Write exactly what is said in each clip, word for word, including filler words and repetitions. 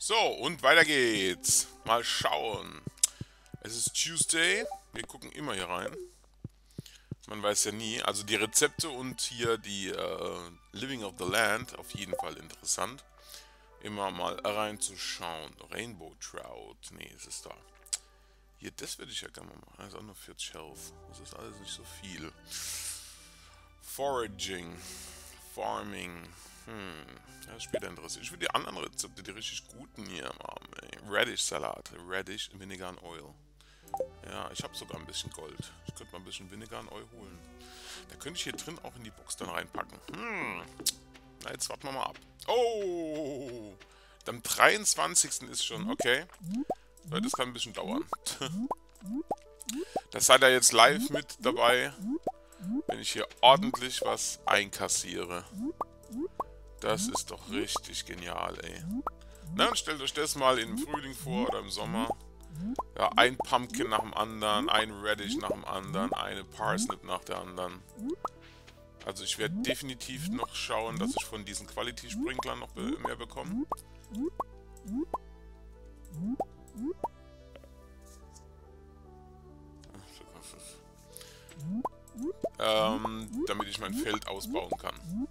So, und weiter geht's. Mal schauen. Es ist Tuesday. Wir gucken immer hier rein. Man weiß ja nie. Also die Rezepte und hier die äh, Living of the Land, auf jeden Fall interessant. Immer mal reinzuschauen. Rainbow Trout. Nee, es ist da. Hier, das würde ich ja gerne mal machen. Das ist auch nur vierzig Health. Das ist alles nicht so viel. Foraging. Farming. Hm. Ja, ist später interessiert. Ich will die anderen Rezepte, die richtig guten hier haben. Ey. Radish-Salat. Radish, Vinegar and Oil. Ja, ich habe sogar ein bisschen Gold. Ich könnte mal ein bisschen Vinegar and Oil holen. Da könnte ich hier drin auch in die Box dann reinpacken. Hm. Na, jetzt warten wir mal ab. Oh! Am dreiundzwanzigsten ist schon. Okay. Das kann ein bisschen dauern. Das seid ihr jetzt live mit dabei, wenn ich hier ordentlich was einkassiere. Das ist doch richtig genial, ey. Na, und stellt euch das mal im Frühling vor oder im Sommer. Ja, ein Pumpkin nach dem anderen, ein Radish nach dem anderen, eine Parsnip nach der anderen. Also ich werde definitiv noch schauen, dass ich von diesen Quality-Sprinklern noch be mehr bekomme. Ähm, damit ich mein Feld ausbauen kann.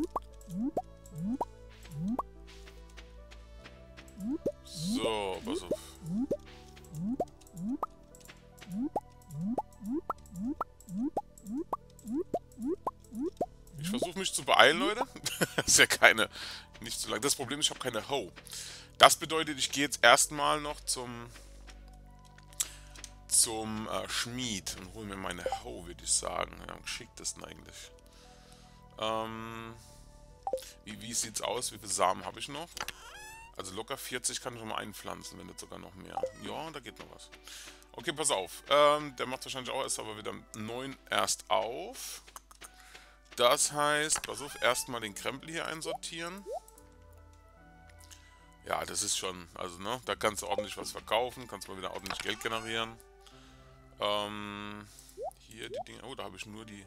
So, pass auf. Ich versuche mich zu beeilen, Leute. Das ist ja keine, nicht so lang. Das Problem ist, ich habe keine Hoe. Das bedeutet, ich gehe jetzt erstmal noch zum zum äh, Schmied und hole mir meine Hoe, würde ich sagen. Ja, am geschicktesten eigentlich. Ähm, wie, wie sieht's aus? Wie viele Samen habe ich noch? Also locker vierzig kann ich schon mal einpflanzen, wenn nicht sogar noch mehr. Ja, da geht noch was. Okay, pass auf. Ähm, der macht wahrscheinlich auch erst aber wieder neun erst auf. Das heißt, pass auf, erstmal den Krempel hier einsortieren. Ja, das ist schon, also ne, da kannst du ordentlich was verkaufen, kannst mal wieder ordentlich Geld generieren. Ähm, hier die Dinge, oh, da habe ich nur die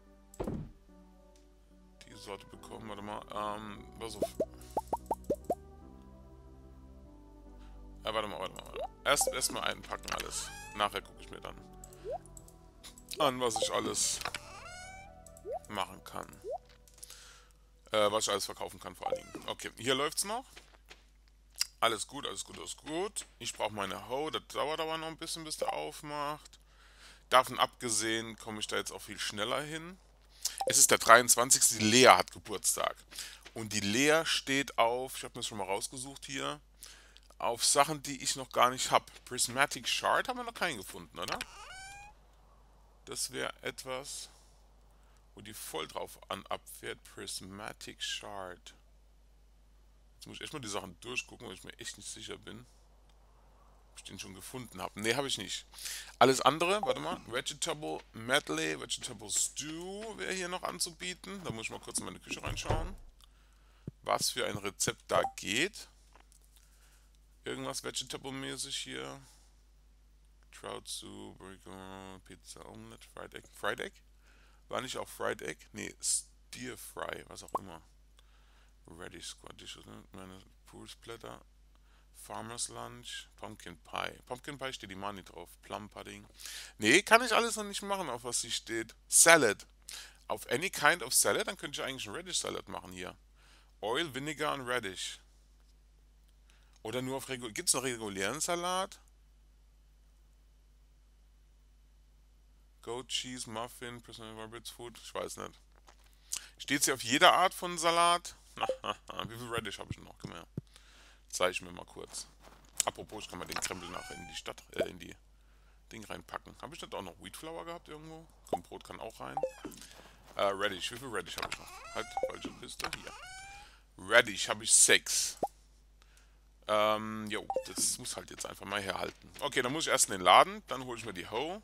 die Sorte bekommen, warte mal, ähm, pass auf. Ja, warte mal, warte mal, warte mal. Erst erstmal einpacken alles. Nachher gucke ich mir dann an, was ich alles machen kann. Äh, was ich alles verkaufen kann vor allen Dingen. Okay, hier läuft's noch. Alles gut, alles gut, alles gut. Ich brauche meine Hoe. Das dauert aber noch ein bisschen, bis der aufmacht. Davon abgesehen komme ich da jetzt auch viel schneller hin. Es ist der dreiundzwanzigste Die Lea hat Geburtstag. Und die Lea steht auf, ich habe mir das schon mal rausgesucht hier, auf Sachen, die ich noch gar nicht habe. Prismatic Shard haben wir noch keinen gefunden, oder? Das wäre etwas, wo die voll drauf an abfährt. Prismatic Shard. Jetzt muss ich echt mal die Sachen durchgucken, weil ich mir echt nicht sicher bin, ob ich den schon gefunden habe. Ne, habe ich nicht. Alles andere, warte mal. Vegetable Medley, Vegetable Stew wäre hier noch anzubieten. Da muss ich mal kurz in meine Küche reinschauen, was für ein Rezept da geht. Irgendwas Vegetable-mäßig hier. Trout Soup, Burger, Pizza, Omelette, Fried Egg. Fried Egg? War nicht auch Fried Egg? Ne, Stir Fry, was auch immer. Radish Squadish, meine Pool Splatter. Farmer's Lunch, Pumpkin Pie. Pumpkin Pie steht die Mani drauf. Plum Pudding. Nee, kann ich alles noch nicht machen, auf was sie steht. Salad. Auf any kind of salad, dann könnte ich eigentlich einen Radish Salad machen hier. Oil, Vinegar und Radish. Oder nur auf regulären. Gibt es noch regulären Salat? Goat Cheese, Muffin, Personal Rabbit's Food. Ich weiß nicht. Steht sie auf jeder Art von Salat? Wie viel Radish habe ich noch? Komm her. Zeige ich mir mal kurz. Apropos, ich kann mal den Krempel nachher in die Stadt, äh, in die Ding reinpacken. Habe ich nicht auch noch Wheat Flour gehabt irgendwo? Komm, Brot kann auch rein. Äh, Radish. Wie viel Radish habe ich noch? Halt, falsche Liste. Hier. Radish habe ich sechs. Ähm, jo, das muss halt jetzt einfach mal herhalten. Okay, dann muss ich erst in den Laden, dann hole ich mir die Hoe.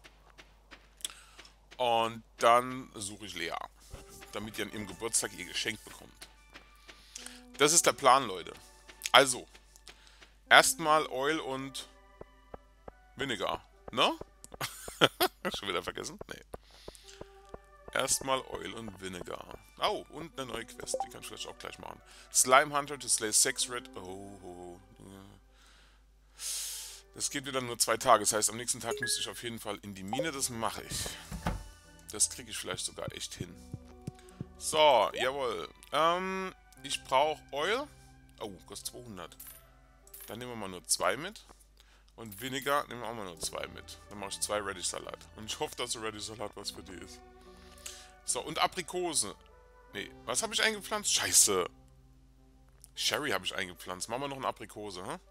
Und dann suche ich Lea, damit ihr an ihrem Geburtstag ihr Geschenk bekommt. Das ist der Plan, Leute. Also, erstmal Oil und Vinegar, ne? Schon wieder vergessen? Nee. Erstmal Oil und Vinegar. Oh, und eine neue Quest. Die kann ich vielleicht auch gleich machen. Slime Hunter to slay Sex Red. Oh, oh, oh. Das geht wieder nur zwei Tage. Das heißt, am nächsten Tag müsste ich auf jeden Fall in die Mine. Das mache ich. Das kriege ich vielleicht sogar echt hin. So, jawohl. Ähm, ich brauche Oil. Oh, kostet zweihundert. Dann nehmen wir mal nur zwei mit. Und Vinegar nehmen wir auch mal nur zwei mit. Dann mache ich zwei Radish-Salat. Und ich hoffe, dass der Radish-Salat was für die ist. So, und Aprikose. Nee, was habe ich eingepflanzt? Scheiße. Sherry habe ich eingepflanzt. Machen wir noch eine Aprikose, hä?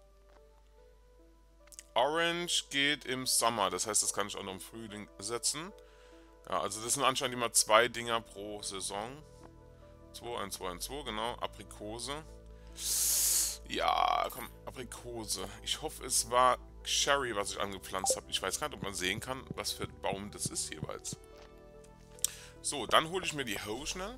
Orange geht im Sommer. Das heißt, das kann ich auch noch im Frühling setzen. Ja, also das sind anscheinend immer zwei Dinger pro Saison. zwei, eins, zwei, eins, zwei, genau. Aprikose. Ja, komm, Aprikose. Ich hoffe, es war Sherry, was ich angepflanzt habe. Ich weiß gar nicht, ob man sehen kann, was für ein Baum das ist jeweils. So, dann hole ich mir die Hoe schnell.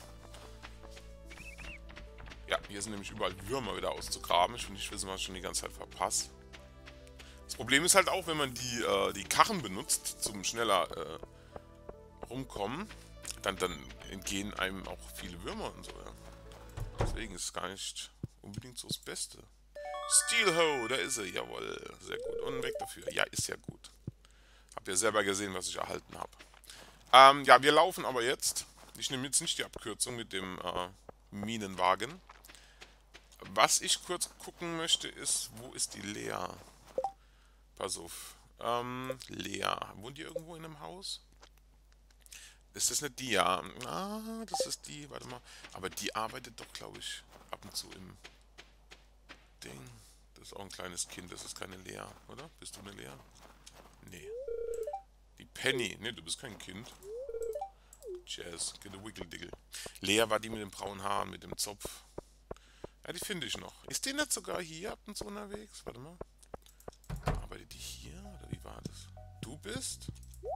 Ja, hier sind nämlich überall Würmer wieder auszugraben. Ich will nicht wissen, was ich schon die ganze Zeit verpasse. Das Problem ist halt auch, wenn man die, äh, die Karren benutzt, zum schneller äh, rumkommen, dann, dann entgehen einem auch viele Würmer und so, ja. Deswegen ist es gar nicht unbedingt so das Beste. Steel Hoe, da ist er, jawohl, sehr gut. Und weg dafür. Ja, ist ja gut. Habt ihr selber gesehen, was ich erhalten habe. Ähm, ja, wir laufen aber jetzt. Ich nehme jetzt nicht die Abkürzung mit dem äh, Minenwagen. Was ich kurz gucken möchte, ist, wo ist die Lea? Pass auf. Ähm, Lea. Wohnt die irgendwo in einem Haus? Ist das nicht die? Ja. Ah, das ist die. Warte mal. Aber die arbeitet doch, glaube ich, ab und zu im Ding. Das ist auch ein kleines Kind. Das ist keine Lea, oder? Bist du eine Lea? Nee. Die Penny. Nee, du bist kein Kind. Jazz. Get a wiggle diggle. Lea war die mit den braunen Haaren, mit dem Zopf. Ja, die finde ich noch. Ist die nicht sogar hier ab und zu unterwegs? Warte mal. Arbeitet die hier? Oder wie war das? Du bist?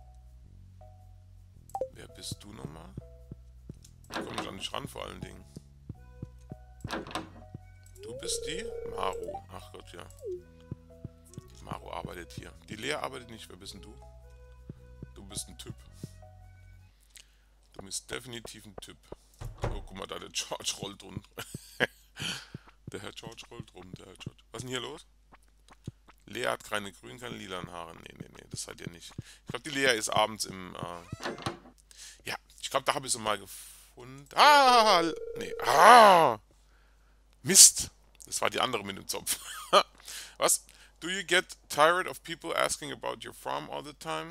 Wer bist du nochmal? Ich komme da nicht ran vor allen Dingen. Du bist die? Maro. Ach Gott, ja. Die Maro arbeitet hier. Die Lea arbeitet nicht. Wer bist denn du? Du bist ein Typ. Du bist definitiv ein Typ. Oh, guck mal da, der George rollt rum. Der Herr George rollt rum, der Herr George. Was ist denn hier los? Lea hat keine grünen, keine lilanen Haare. Nee, nee, nee, das seid ihr nicht. Ich glaube, die Lea ist abends im... Äh ja, ich glaube, da habe ich sie mal gefunden. Ah! Nee. Ah! Mist! Das war die andere mit dem Zopf. Was? Do you get tired of people asking about your farm all the time?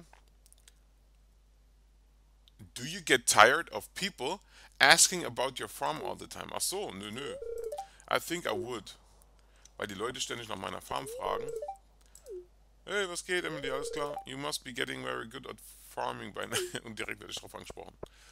Do you get tired of people asking about your farm all the time? Ach so, nö, nö. I think I would. Weil die Leute ständig nach meiner Farm fragen. Hey, was geht, Emily? Alles klar? You must be getting very good at farming by now. Und direkt werde ich drauf angesprochen.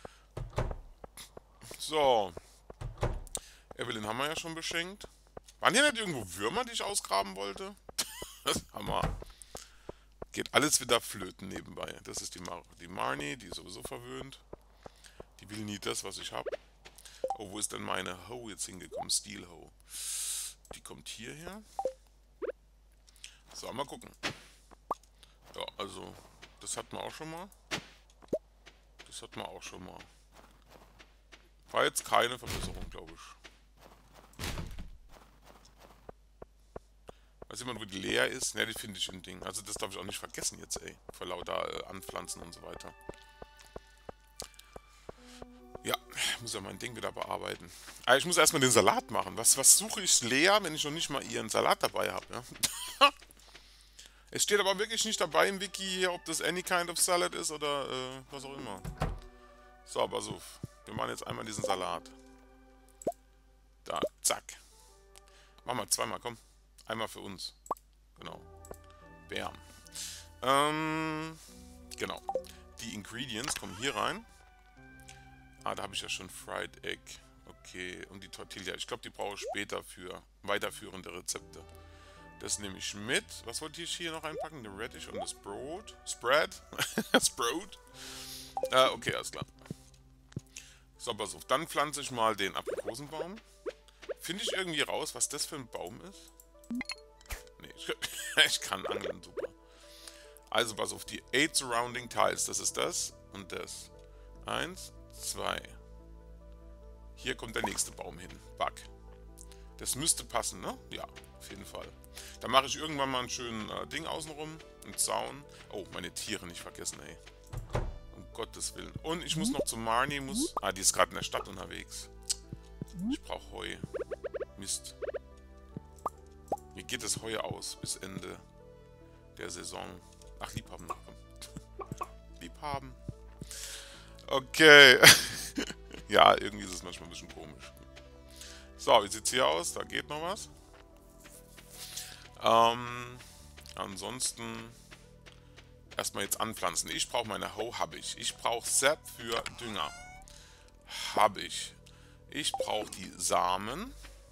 So. Evelyn haben wir ja schon beschenkt. Waren hier nicht irgendwo Würmer, die ich ausgraben wollte? Hammer. Geht alles wieder flöten nebenbei. Das ist die, Mar die Marnie, die ist sowieso verwöhnt. Die will nie das, was ich habe. Oh, wo ist denn meine Hoe jetzt hingekommen? Steel Hoe. Die kommt hierher. So, mal gucken. Ja, also, das hatten wir auch schon mal. Das hatten wir auch schon mal. War jetzt keine Verbesserung, glaube ich. Weiß jemand, wo die Lea ist? Ne, die finde ich im Ding. Also das darf ich auch nicht vergessen jetzt, ey. Vor lauter äh, Anpflanzen und so weiter. Ja, ich muss ja mein Ding wieder bearbeiten. Ah, ich muss erstmal den Salat machen. Was, was suche ich Lea, wenn ich noch nicht mal ihren Salat dabei habe, ja? Es steht aber wirklich nicht dabei im Wiki hier, ob das any kind of salad ist oder äh, was auch immer. So, aber so. Wir machen jetzt einmal diesen Salat. Da, zack. Machen wir zweimal, komm. Einmal für uns. Genau. Bam. Ähm, genau. Die Ingredients kommen hier rein. Ah, da habe ich ja schon Fried Egg. Okay, und die Tortilla. Ich glaube, die brauche ich später für weiterführende Rezepte. Das nehme ich mit. Was wollte ich hier noch einpacken? The Radish und das Brot. Spread. Sprout. Äh, okay, alles klar. So, pass auf. Dann pflanze ich mal den Aprikosenbaum. Finde ich irgendwie raus, was das für ein Baum ist? Nee, ich, ich kann angeln, super. Also, pass auf. Die eight surrounding tiles. Das ist das und das. Eins, zwei. Hier kommt der nächste Baum hin. Bug. Das müsste passen, ne? Ja, auf jeden Fall. Da mache ich irgendwann mal ein schönes äh, Ding außenrum. Einen Zaun. Oh, meine Tiere nicht vergessen, ey. Um Gottes Willen. Und ich muss noch zu Marnie. Muss. Ah, die ist gerade in der Stadt unterwegs. Ich brauche Heu. Mist. Mir geht das Heu aus bis Ende der Saison. Ach, Liebhaben noch. Liebhaben. Okay. Ja, irgendwie ist es manchmal ein bisschen komisch. So, wie sieht es hier aus? Da geht noch was. Ähm, ansonsten erstmal jetzt anpflanzen. Ich brauche meine Hoe, habe ich. Ich brauche Sap für Dünger. Habe ich. Ich brauche die Samen.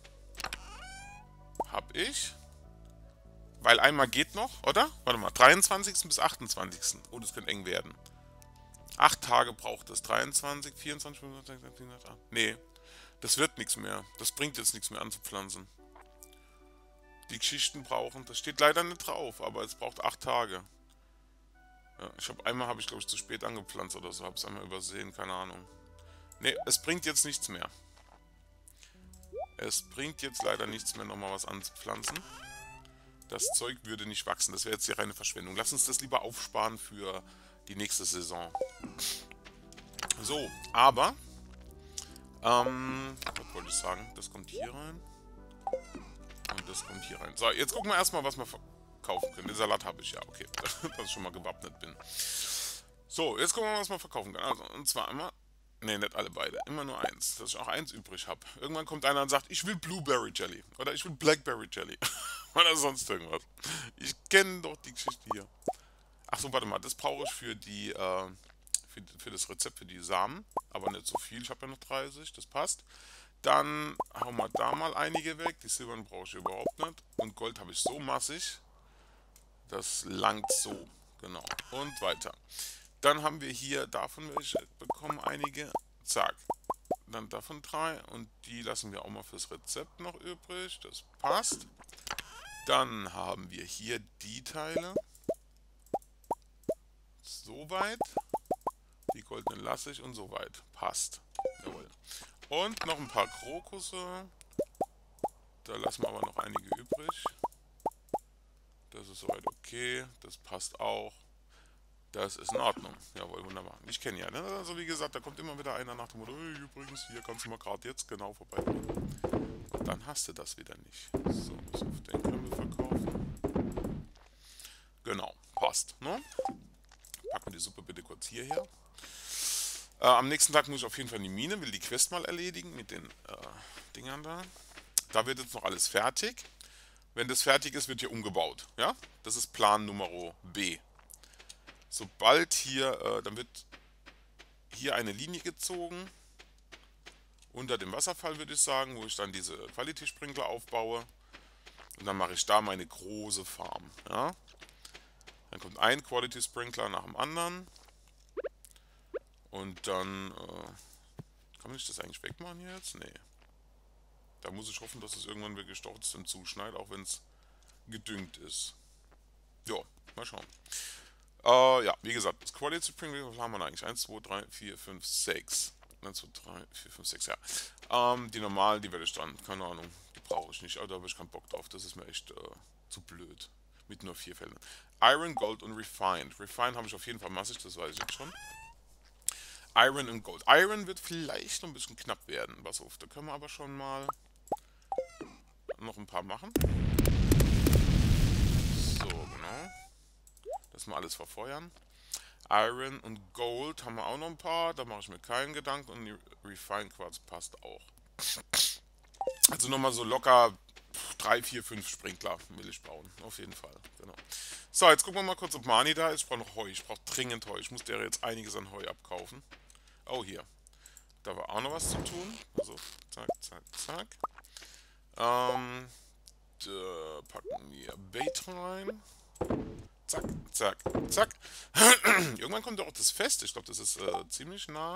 Habe ich. Weil einmal geht noch, oder? Warte mal, dreiundzwanzigsten bis achtundzwanzigsten Oh, das könnte eng werden. Acht Tage braucht es. dreiundzwanzig, vierundzwanzig, fünfundzwanzig, sechsundzwanzig, nee. Das wird nichts mehr. Das bringt jetzt nichts mehr anzupflanzen. Die Geschichten brauchen, das steht leider nicht drauf, aber es braucht acht Tage. Ja, ich habe einmal, habe ich glaube ich zu spät angepflanzt oder so, habe es einmal übersehen, keine Ahnung. Ne, es bringt jetzt nichts mehr. Es bringt jetzt leider nichts mehr, nochmal was anzupflanzen. Das Zeug würde nicht wachsen, das wäre jetzt die reine Verschwendung. Lass uns das lieber aufsparen für die nächste Saison. So, aber, ähm, was wollte ich sagen? Das kommt hier rein. Und das kommt hier rein. So, jetzt gucken wir erstmal, was wir verkaufen können. Den Salat habe ich ja, okay, dass ich schon mal gewappnet bin. So, jetzt gucken wir mal, was wir verkaufen können. Also, und zwar einmal, ne, nicht alle beide, immer nur eins, dass ich auch eins übrig habe. Irgendwann kommt einer und sagt, ich will Blueberry Jelly oder ich will Blackberry Jelly oder sonst irgendwas. Ich kenne doch die Geschichte hier. Achso, warte mal, das brauche ich für die, äh, für, für das Rezept für die Samen, aber nicht so viel, ich habe ja noch dreißig, das passt. Dann hauen wir da mal einige weg. Die Silbern brauche ich überhaupt nicht. Und Gold habe ich so massig. Das langt so. Genau. Und weiter. Dann haben wir hier davon welche bekommen einige. Zack. Dann davon drei. Und die lassen wir auch mal fürs Rezept noch übrig. Das passt. Dann haben wir hier die Teile. Soweit. Die goldenen lasse ich und soweit. Passt. Jawohl. Und noch ein paar Krokusse. Da lassen wir aber noch einige übrig. Das ist soweit okay. Das passt auch. Das ist in Ordnung. Jawohl, wunderbar. Ich kenne ja, ne? Also wie gesagt, da kommt immer wieder einer nach dem Motto, hey, übrigens, hier kannst du mal gerade jetzt genau vorbei. Dann hast du das wieder nicht. So, so den können wir verkaufen. Genau, passt, ne? Packen wir die Suppe bitte kurz hierher. Äh, am nächsten Tag muss ich auf jeden Fall in die Mine, will die Quest mal erledigen mit den äh, Dingern da. Da wird jetzt noch alles fertig. Wenn das fertig ist, wird hier umgebaut. Ja? Das ist Plan Nummer B. Sobald hier, äh, dann wird hier eine Linie gezogen. Unter dem Wasserfall würde ich sagen, wo ich dann diese Quality Sprinkler aufbaue. Und dann mache ich da meine große Farm. Ja? Dann kommt ein Quality Sprinkler nach dem anderen. Und dann, äh, kann ich das eigentlich wegmachen hier jetzt? Nee. Da muss ich hoffen, dass es irgendwann wirklich trotzdem zuschneit, auch wenn es gedüngt ist. Jo, mal schauen. Äh, ja, wie gesagt, das Quality Sprinkler, was haben wir da eigentlich? eins, zwei, drei, vier, fünf, sechs. eins, zwei, drei, vier, fünf, sechs, ja. Ähm, die normalen, die werde ich dann, keine Ahnung, die brauche ich nicht, aber da habe ich keinen Bock drauf. Das ist mir echt äh, zu blöd. Mit nur vier Fällen. Iron, Gold und Refined. Refined habe ich auf jeden Fall massig, das weiß ich jetzt schon. Iron und Gold. Iron wird vielleicht noch ein bisschen knapp werden. Was auf, da können wir aber schon mal noch ein paar machen. So, genau. Das mal alles verfeuern. Iron und Gold haben wir auch noch ein paar. Da mache ich mir keinen Gedanken. Und die Refined Quartz passt auch. Also nochmal so locker drei, vier, fünf Sprinkler will ich bauen. Auf jeden Fall. Genau. So, jetzt gucken wir mal kurz, ob Marnie da ist. Ich brauche noch Heu. Ich brauche dringend Heu. Ich muss der jetzt einiges an Heu abkaufen. Oh, hier. Da war auch noch was zu tun. Also, zack, zack, zack. Ähm, da packen wir Bait rein. Zack, zack, zack. Irgendwann kommt auch das Fest. Ich glaube, das ist äh, ziemlich nah.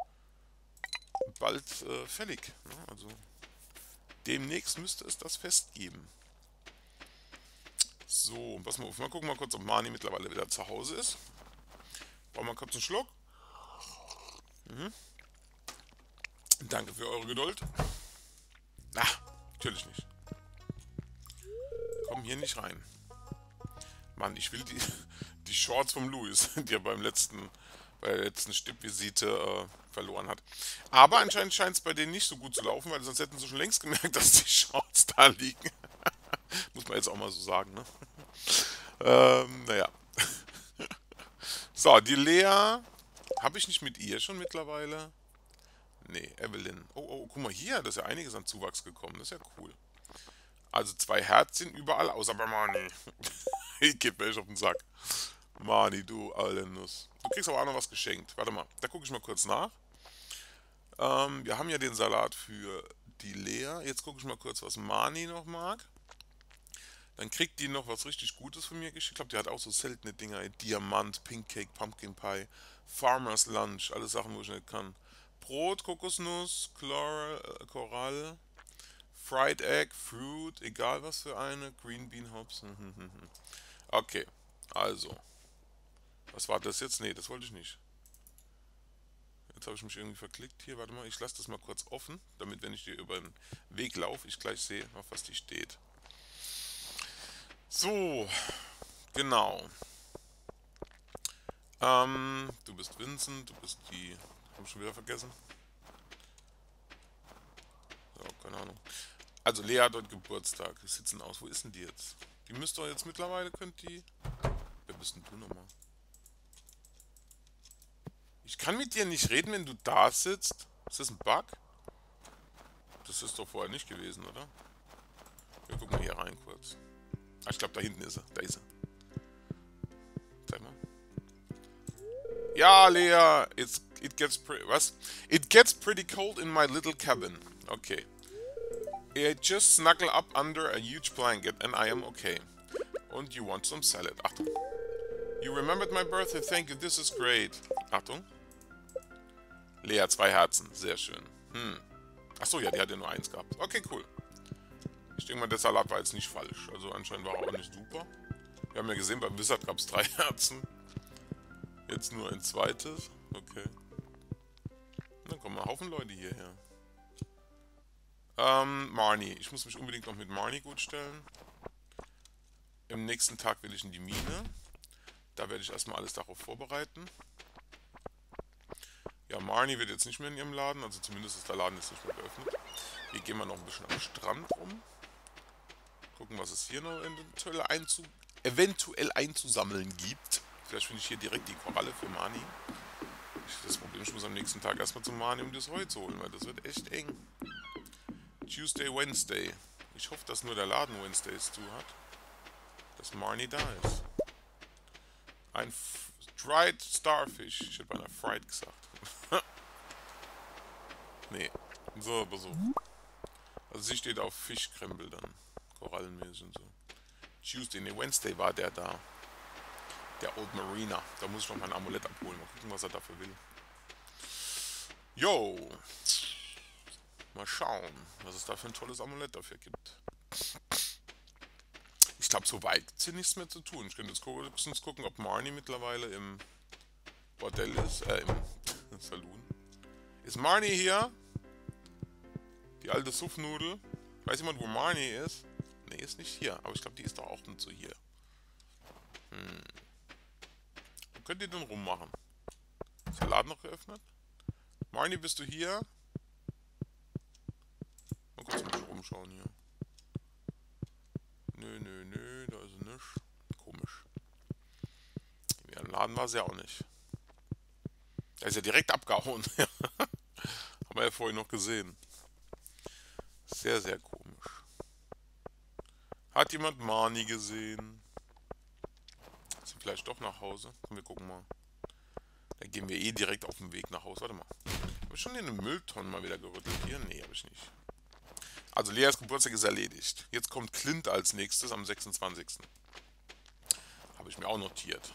Bald äh, fällig. Ne? Also, demnächst müsste es das Fest geben. So, pass mal auf. Mal gucken mal kurz, ob Marnie mittlerweile wieder zu Hause ist. Brauchen wir kurz einen Schluck. Mhm. Danke für eure Geduld. Ach, natürlich nicht. Komm hier nicht rein. Mann, ich will die, die Shorts vom Louis, die er beim letzten, bei der letzten Stippvisite äh, verloren hat. Aber anscheinend scheint es bei denen nicht so gut zu laufen, weil sonst hätten sie schon längst gemerkt, dass die Shorts da liegen. Muss man jetzt auch mal so sagen, ne? ähm, naja. So, die Lea. Habe ich nicht mit ihr schon mittlerweile? Nee, Evelyn. Oh, oh, guck mal hier, da ist ja einiges an Zuwachs gekommen. Das ist ja cool. Also zwei Herzchen überall, außer bei Mani. Ich geb mir echt auf den Sack. Mani, du alte Nuss. Du kriegst aber auch noch was geschenkt. Warte mal, da gucke ich mal kurz nach. Ähm, wir haben ja den Salat für die Lea. Jetzt gucke ich mal kurz, was Mani noch mag. Dann kriegt die noch was richtig Gutes von mir geschickt. Ich glaube, die hat auch so seltene Dinger. Diamant, Pink Cake, Pumpkin Pie, Farmer's Lunch. Alles Sachen, wo ich nicht kann. Brot, Kokosnuss, Chlor äh, Korall, Fried Egg, Fruit, egal was für eine. Green Bean Hops. Okay, also. Was war das jetzt? Nee, das wollte ich nicht. Jetzt habe ich mich irgendwie verklickt hier. Warte mal, ich lasse das mal kurz offen, damit, wenn ich dir über den Weg laufe, ich gleich sehe, auf was die steht. So, genau. Ähm, du bist Vincent, du bist die... Hab ich schon wieder vergessen? So, keine Ahnung. Also Lea hat heute Geburtstag. Wie sieht's denn aus? Wo ist denn die jetzt? Die müsste doch jetzt mittlerweile, könnt die... Wer bist denn du nochmal? Ich kann mit dir nicht reden, wenn du da sitzt. Ist das ein Bug? Das ist doch vorher nicht gewesen, oder? Wir gucken mal hier rein kurz. Ah, ich glaube, da hinten ist er. Da ist er. Zeig mal. Ja, Lea, it's, it gets pretty... Was? It gets pretty cold in my little cabin. Okay. I just snuggle up under a huge blanket and I am okay. Und you want some salad. Achtung. You remembered my birthday, thank you, this is great. Achtung. Lea, zwei Herzen. Sehr schön. Hm. Achso, ja, die hat ja nur eins gehabt. Okay, cool. Ich denke mal, der Salat war jetzt nicht falsch. Also anscheinend war er auch nicht super. Wir haben ja gesehen, beim Wizard gab es drei Herzen. Jetzt nur ein zweites. Okay. Dann kommen ein Haufen Leute hierher. Ähm, Marnie. Ich muss mich unbedingt noch mit Marnie gut stellen. Im nächsten Tag will ich in die Mine. Da werde ich erstmal alles darauf vorbereiten. Ja, Marnie wird jetzt nicht mehr in ihrem Laden, also zumindest ist der Laden jetzt nicht mehr geöffnet. Hier gehen wir noch ein bisschen am Strand rum. Gucken, was es hier noch eventuell, einzu eventuell einzusammeln gibt. Vielleicht finde ich hier direkt die Koralle für Marnie. Das Problem ist, ich muss am nächsten Tag erstmal zum Marnie, um das Heu zu holen, weil das wird echt eng. Tuesday, Wednesday. Ich hoffe, dass nur der Laden Wednesdays zu hat. Dass Marnie da ist. Ein F Dried Starfish. Ich hätte beinahe Fried gesagt. Nee. So, aber so. Also sie steht auf Fischkrempel dann. Korallenmäßig und so. Tuesday, nee, Wednesday war der da. Der Old Marina. Da muss ich noch mein Amulett abholen. Mal gucken, was er dafür will. Yo! Mal schauen, was es da für ein tolles Amulett dafür gibt. Ich glaube, so weit ist hier nichts mehr zu tun. Ich könnte jetzt höchstens gucken, ob Marnie mittlerweile im Bordell ist. Äh, im Saloon. Ist Marnie hier? Die alte Suffnudel. Weiß jemand, wo Marnie ist? Ne, ist nicht hier. Aber ich glaube, die ist doch auch dann zu hier. Hm. Wo könnt ihr denn rummachen? Ist der Laden noch geöffnet? Marnie, bist du hier? Mal kurz mal rumschauen hier. Nö, nö, nö, da ist er nicht. Komisch. Ja, im Laden war sie ja auch nicht. Da ist ja direkt abgehauen. Haben wir ja vorhin noch gesehen. Sehr, sehr komisch. Hat jemand Marnie gesehen? Ist sie vielleicht doch nach Hause? Komm, wir gucken mal. Da gehen wir eh direkt auf dem Weg nach Hause. Warte mal. Habe ich schon in den Mülltonnen mal wieder gerüttelt hier? Nee, habe ich nicht. Also Leas Geburtstag ist erledigt. Jetzt kommt Clint als nächstes am sechsundzwanzigsten Habe ich mir auch notiert.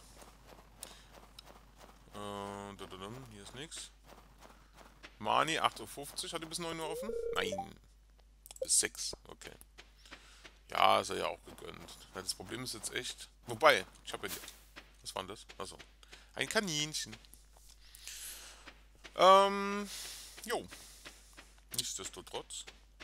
Äh, hier ist nichts. Marnie, acht Uhr fünfzig, hat die bis neun Uhr offen? Nein. Bis sechs, okay. Ja, ist er ja auch gegönnt. Das Problem ist jetzt echt... Wobei, ich habe ja die... Was war denn das? Achso. Ein Kaninchen. Ähm, jo. Nichtsdestotrotz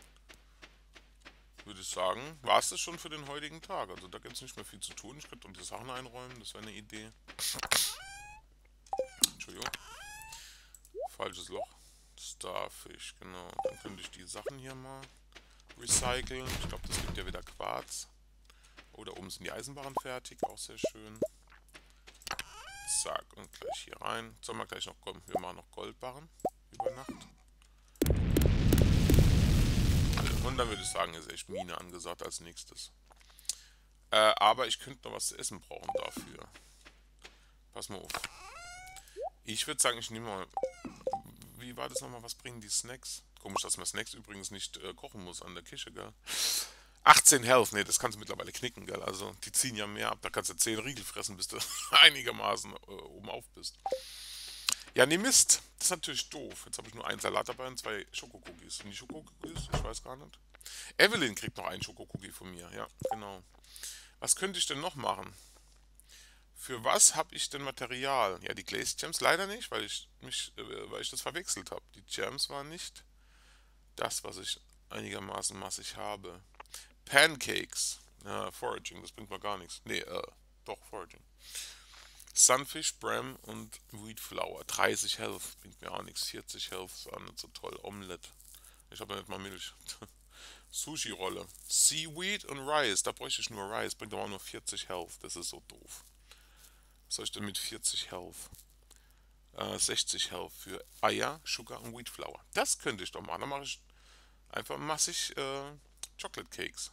würde ich sagen, war es das schon für den heutigen Tag. Also da gibt es nicht mehr viel zu tun. Ich könnte die Sachen einräumen, das wäre eine Idee. Entschuldigung. Falsches Loch. Starfish, genau. Dann könnte ich die Sachen hier mal recyceln. Ich glaube, das gibt ja wieder Quarz. Oh, da oben sind die Eisenbarren fertig, auch sehr schön. Zack, und gleich hier rein. Sollen wir gleich noch kommen? Wir machen noch Goldbarren über Nacht. Und dann würde ich sagen, ist echt Mine angesagt als nächstes. Äh, aber ich könnte noch was zu essen brauchen dafür. Pass mal auf. Ich würde sagen, ich nehme mal... Wie war das nochmal? Was bringen die Snacks? Komisch, dass man Snacks übrigens nicht äh, kochen muss an der Küche, gell? achtzehn Health, ne, das kannst du mittlerweile knicken, gell? Also, die ziehen ja mehr ab. Da kannst du zehn Riegel fressen, bis du einigermaßen äh, oben auf bist. Ja, ne, Mist. Das ist natürlich doof. Jetzt habe ich nur einen Salat dabei und zwei Schokokookies. Sind die Schokokookies? Ich weiß gar nicht. Evelyn kriegt noch einen Schokokookie von mir. Ja, genau. Was könnte ich denn noch machen? Für was habe ich denn Material? Ja, die Glazed Gems leider nicht, weil ich mich, äh, weil ich das verwechselt habe. Die Gems waren nicht das, was ich einigermaßen massig habe. Pancakes. Ja, Foraging, das bringt mir gar nichts. Nee, äh, doch, Foraging. Sunfish, Bram und Wheat Flour. dreißig Health, bringt mir auch nichts. vierzig Health, ist auch nicht so toll. Omelette. Ich habe ja nicht mal Milch. Sushi-Rolle. Seaweed und Rice. Da bräuchte ich nur Rice. Bringt aber auch nur vierzig Health. Das ist so doof. Was soll ich denn mit vierzig Health? Äh, sechzig Health für Eier, Sugar und Wheat Flour. Das könnte ich doch machen. Dann mache ich einfach massig äh, Chocolate Cakes.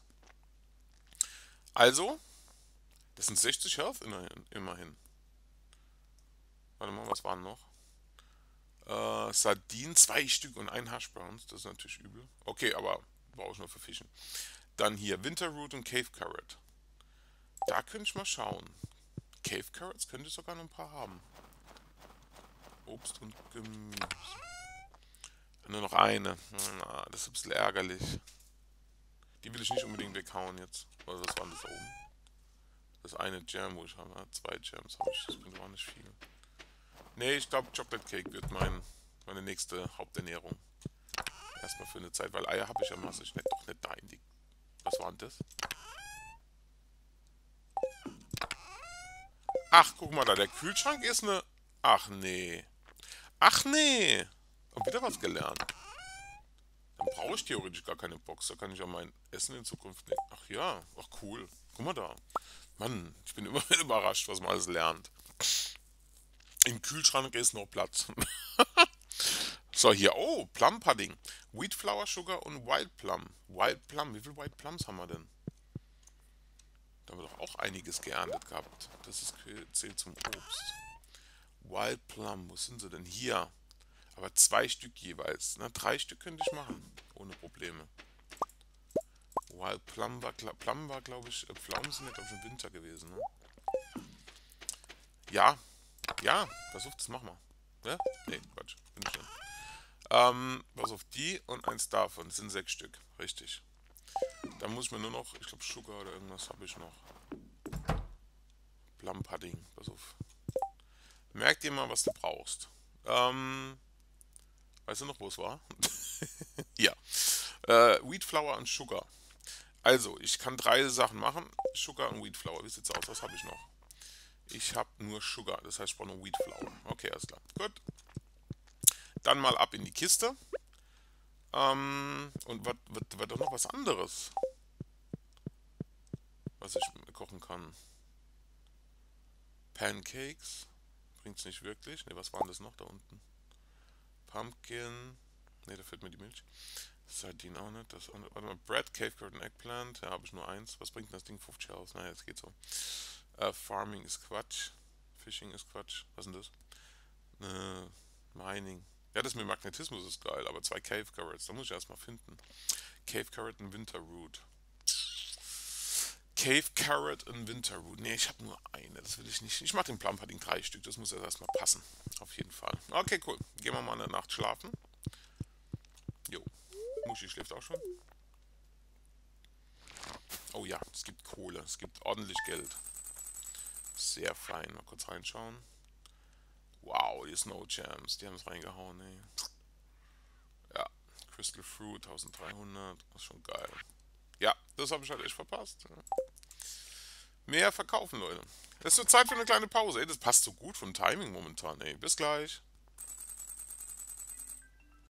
Also, das sind sechzig Health immerhin. Warte mal, was waren noch? Äh, Sardinen, zwei Stück und ein Hash Browns. Das ist natürlich übel. Okay, aber brauche ich nur für Fischen. Dann hier Winterroot und Cave Carrot. Da könnte ich mal schauen. Cave Carrots könnte ich sogar noch ein paar haben. Obst und Gemüse. Nur noch eine. Na, das ist ein bisschen ärgerlich. Die will ich nicht unbedingt weghauen jetzt. Oder was war das da oben? Das eine Jam, wo ich habe. Zwei Jams habe ich. Das bringt auch nicht viel. Ne, ich glaube Chocolate Cake wird mein, meine nächste Haupternährung. Erstmal für eine Zeit, weil Eier habe ich ja massig. Nicht, doch nicht da in die... Was war denn das? Ach, guck mal da, der Kühlschrank ist eine... Ach nee. Ach nee. Hab wieder was gelernt. Dann brauche ich theoretisch gar keine Box. Da kann ich auch mein Essen in Zukunft nehmen. Ach ja, ach cool. Guck mal da. Mann, ich bin immer überrascht, was man alles lernt. Im Kühlschrank ist noch Platz. So, hier. Oh, Plum Pudding. Wheat Flour Sugar und Wild Plum. Wild Plum. Wie viele Wild Plums haben wir denn? Da haben wir doch auch einiges geerntet gehabt. Das ist, zählt zum Obst. Wild Plum. Wo sind sie denn? Hier. Aber zwei Stück jeweils. Na, drei Stück könnte ich machen. Ohne Probleme. Wild Plum war, Plum war glaube ich, äh, Pflaumen sind ja, glaube ich, im Winter gewesen, ne? Ja. Ja, versucht es, mach mal. Ja? Nee, Quatsch. Bin ich schon. Ähm, pass auf, die und eins davon. Das sind sechs Stück. Richtig. Da muss ich mir nur noch, ich glaube, Sugar oder irgendwas habe ich noch. Plum Pudding. Pass auf. Merk dir mal, was du brauchst. Ähm, weißt du noch, wo es war? Ja. Äh, Wheat Flour und Sugar. Also, ich kann drei Sachen machen. Sugar und Wheat Flour. Wie sieht's aus? Was habe ich noch? Ich habe nur Sugar. Das heißt, ich brauche nur Wheat Flour. Okay, alles klar. Gut. Dann mal ab in die Kiste. Ähm, und was war doch noch was anderes, was ich kochen kann. Pancakes. Bringt's nicht wirklich. Ne, was waren das noch da unten? Pumpkin. Ne, da fehlt mir die Milch. Sardinen auch nicht. Das andere. Warte mal. Bread, Cave Carrot und Eggplant. Ja, habe ich nur eins. Was bringt das Ding? fünfzig aus. Naja, jetzt geht's so. Uh, Farming ist Quatsch. Fishing ist Quatsch. Was ist denn das? Äh, Mining. Ja, das mit Magnetismus ist geil, aber zwei Cave Carrots, da muss ich erstmal finden. Cave Carrot und Winterroot. Cave Carrot und Winterroot. Ne, ich habe nur eine, das will ich nicht. Ich mache den Plum Pudding drei Stück, das muss erstmal passen. Auf jeden Fall. Okay, cool. Gehen wir mal eine Nacht schlafen. Jo. Muschi schläft auch schon. Oh ja, es gibt Kohle, es gibt ordentlich Geld. Sehr fein. Mal kurz reinschauen. Wow, die Snow Gems, die haben es reingehauen, ey. Ja, Crystal Fruit, eintausenddreihundert, das ist schon geil. Ja, das habe ich halt echt verpasst. Mehr verkaufen, Leute. Es wird Zeit für eine kleine Pause. Ey, das passt so gut vom Timing momentan, ey. Bis gleich.